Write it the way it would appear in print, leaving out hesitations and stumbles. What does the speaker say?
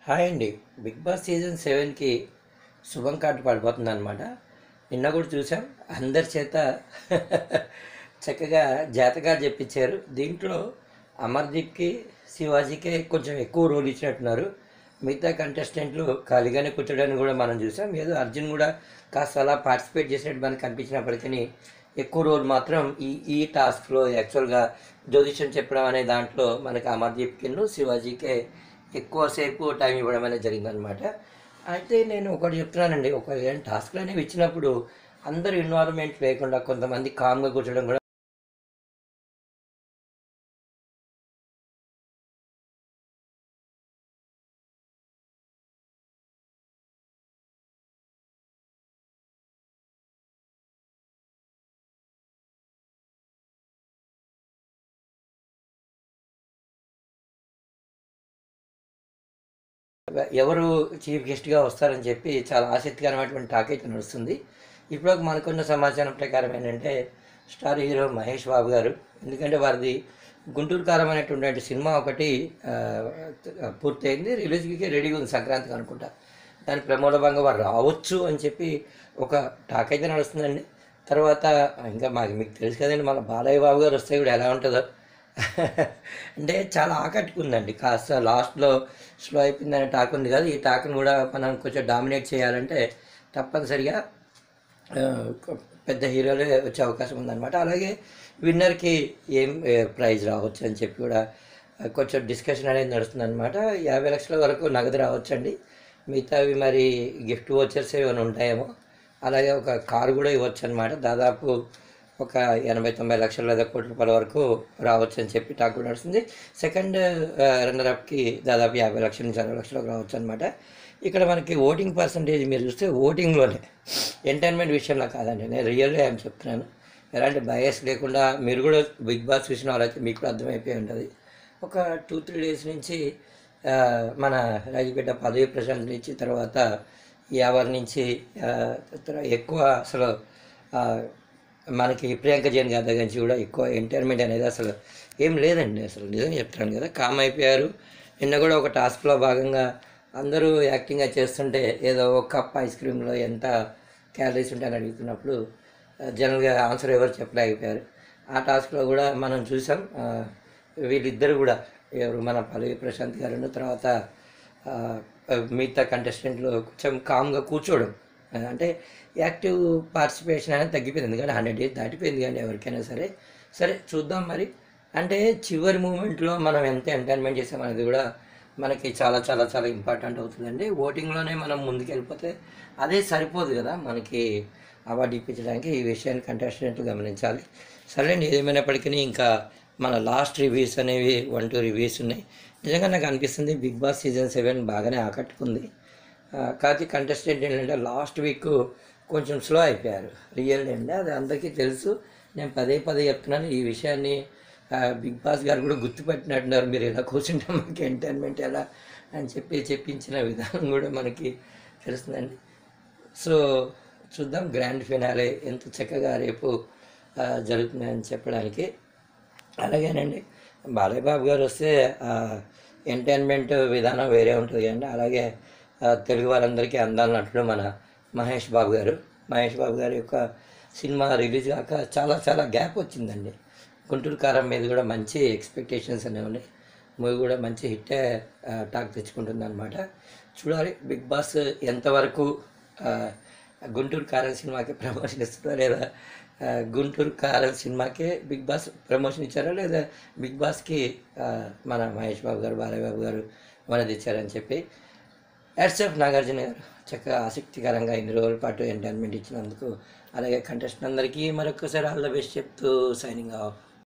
Hi అండి. 'Big boss' season 7కి శుభం card పడిపోతుందన్నమాట. నిన్న కూడా చూసాం. అందరి చేత చక్కగా జాతకాలు చెప్పించారు. దీంట్లో అమర్దీప్‌కి, శివాజీకే కొంచెం ఎక్కువ రోల్ ఇచ్చినట్టున్నారు. మిగతా కంటెస్టెంట్లు ఖాళీగానే కూర్చోడానికి కూడా మనం చూసాం. ఏదో అర్జున్ కూడా కాస్త అలా పార్టిసిపేట్ చేసినట్టు మనకు కనిపించినప్పటికీ ఎక్కువ రోల్ మాత్రం ఈ ఈ టాస్క్లో యాక్చువల్గా జ్యోతిష్యం చెప్పడం అనే దాంట్లో మనకి అమర్దీప్కిను, శివాజీకే ఎక్కువసేపు టైం ఇవ్వడం అనేది జరిగిందనమాట. అయితే నేను ఒకటి చెప్తున్నానండి, ఒక టాస్క్లు అనేవి ఇచ్చినప్పుడు అందరూ ఇన్వాల్వ్మెంట్ లేకుండా కొంతమంది కామ్గా కూర్చోడం కూడా ఎవరు చీఫ్ గెస్ట్గా వస్తారని చెప్పి చాలా ఆసక్తికరమైనటువంటి టాక్ అయితే నడుస్తుంది. ఇప్పుడు మనకున్న సమాచారం ప్రకారం ఏంటంటే స్టార్ హీరో మహేష్ బాబు గారు, ఎందుకంటే వారిది గుంటూరు కారం అనేటువంటి సినిమా ఒకటి ఆ, పూర్తయింది, రిలీజ్కి రెడీగా ఉంది సంక్రాంతికి అనుకుంటా. దాని ప్రమోద భాగంగా వారు రావచ్చు అని చెప్పి ఒక టాక్ అయితే నడుస్తుందండి. తర్వాత ఇంకా మీకు తెలుసు కదండి, మన బాలయ్య బాబు గారు వస్తే కూడా ఎలా ఉంటుందో. అంటే చాలా ఆకట్టుకుందండి. కాస్త లాస్ట్లో స్లో అయిపోయిందనే టాక్ ఉంది కదా, ఈ టాక్ని కూడా మనం కొంచెం డామినేట్ చేయాలంటే తప్పనిసరిగా ఆ, పెద్ద హీరోలే వచ్చే అవకాశం ఉందన్నమాట. అలాగే విన్నర్కి ఏం ప్రైజ్ రావచ్చు అని చెప్పి కూడా కొంచెం డిస్కషన్ అనేది నడుస్తుందన్నమాట. 50 లక్షల వరకు నగదు రావచ్చండి. మిగతావి మరి గిఫ్ట్ వోచర్స్ ఏమైనా ఉంటాయేమో. అలాగే ఒక కారు కూడా ఇవ్వచ్చు అనమాట. దాదాపు ఒక 80-90 లక్షల లేదా కోట్ల రూపాయల వరకు రావచ్చు అని చెప్పి టాక్ కూడా నడుస్తుంది. సెకండ్ రన్నర్అప్కి దాదాపు 50 లక్షల నుంచి 60 లక్షలకు రావచ్చు అనమాట. ఇక్కడ మనకి ఓటింగ్ పర్సంటేజ్ మీరు చూస్తే ఓటింగ్లోనే, ఎంటర్టైన్మెంట్ విషయంలో కాదండి, నేను రియల్గా ఏం చెప్తున్నాను, ఎలాంటి బయస్ లేకుండా మీరు కూడా బిగ్ బాస్ చూసిన వాళ్ళైతే మీకు కూడా అర్థమైపోయి ఉంటుంది. ఒక 2-3 డేస్ నుంచి ఆ, మన రాజపేట పదవి ప్రశాంత్ నుంచి తర్వాత యావర్ నుంచి ఎక్కువ అసలు ఆ, మనకి ప్రియాంక జైన్ గారి దగ్గర నుంచి కూడా ఎక్కువ ఎంటర్టైన్మెంట్ అనేది అసలు ఏం లేదండి. అసలు నిజంగా చెప్తాను కదా, కామ్ అయిపోయారు. నిన్న కూడా ఒక టాస్క్లో భాగంగా అందరూ యాక్టింగ్గా చేస్తుంటే ఏదో ఒక కప్ ఐస్ క్రీమ్లో ఎంత క్యాలరీస్ ఉంటాయని అడుగుతున్నప్పుడు జనరల్గా ఆన్సర్ ఎవరు చెప్పలేకపోయారు. ఆ టాస్క్లో కూడా మనం చూసాం. వీళ్ళిద్దరు కూడా, ఎవరు మన పల్లవి ప్రశాంత్ గారు తర్వాత ఆ, మిగతా కంటెస్టెంట్లు కొంచెం కామ్గా కూర్చోవడం, అంటే యాక్టివ్ పార్టిసిపేషన్ అనేది తగ్గిపోయింది. ఎందుకంటే 100 డేస్ దాటిపోయింది కానీ ఎవరికైనా సరే. సరే చూద్దాం మరి. అంటే చివరి మూమెంట్లో మనం ఎంత ఎంటర్టైన్మెంట్ చేసామనేది కూడా మనకి చాలా చాలా చాలా ఇంపార్టెంట్ అవుతుందండి. ఓటింగ్లోనే మనం ముందుకెళ్ళిపోతే అదే సరిపోదు కదా మనకి అవార్డు ఇప్పించడానికి. ఈ విషయాన్ని కంటెస్టెంట్లు గమనించాలి. సరేండి, ఏదేమైనప్పటికీ ఇంకా మన లాస్ట్ రివ్యూస్ అనేవి 1-2 రివ్యూస్ ఉన్నాయి. నిజంగా నాకు అనిపిస్తుంది బిగ్ బాస్ సీజన్ 7 బాగానే ఆకట్టుకుంది. కాకపోతే కంటెస్టెంట్ ఏంటంటే లాస్ట్ వీక్ కొంచెం స్లో అయిపోయారు. రియల్ అండి, అది అందరికీ తెలుసు. నేను పదే పదే చెప్తున్నాను ఈ విషయాన్ని. బిగ్ బాస్ గారు కూడా గుర్తుపెట్టినట్టున్నారు, మీరు ఇలా కూర్చుంటే మనకి ఎంటర్టైన్మెంట్ ఎలా అని చెప్పి చెప్పించిన విధానం కూడా మనకి తెలుస్తుందండి. సో చూద్దాం గ్రాండ్ ఫినాలే ఎంత చక్కగా రేపు జరుగుతుందని చెప్పడానికి. అలాగేనండి, బాలయ్య బాబు గారు వస్తే ఎంటర్టైన్మెంట్ విధానం వేరే ఉంటుంది కదండి. అలాగే తెలుగు వాళ్ళందరికీ అందాల నటుడు మన మహేష్ బాబు గారి యొక్క సినిమా రిలీజ్ కాక చాలా చాలా గ్యాప్ వచ్చిందండి. గుంటూరు కారం మీద కూడా మంచి ఎక్స్పెక్టేషన్స్ అనేవి ఉన్నాయి. మూవీ కూడా మంచి హిట్టే టాక్ తెచ్చుకుంటుంది అనమాట. చూడాలి బిగ్ బాస్ ఎంతవరకు ఆ, గుంటూరు కారం సినిమాకి ప్రమోషన్ ఇస్తుందా, లేదా గుంటూరు కారం సినిమాకే బిగ్ బాస్ ప్రమోషన్ ఇచ్చారా, లేదా బిగ్ బాస్కి మన మహేష్ బాబు గారు, బాలయ్య బాబు గారు మనది ఇచ్చారని చెప్పి. యాడ్సెఫ్ నాగార్జున గారు చక్కగా ఆసక్తికరంగా ఇన్ని రోజుల పాటు ఎంటర్టైన్మెంట్ ఇచ్చినందుకు. అలాగే కంటెస్టెంట్ అందరికీ మరొకసారి ఆల్ ద బెస్ట్ చెప్తూ సైనింగ్ ఆఫ్.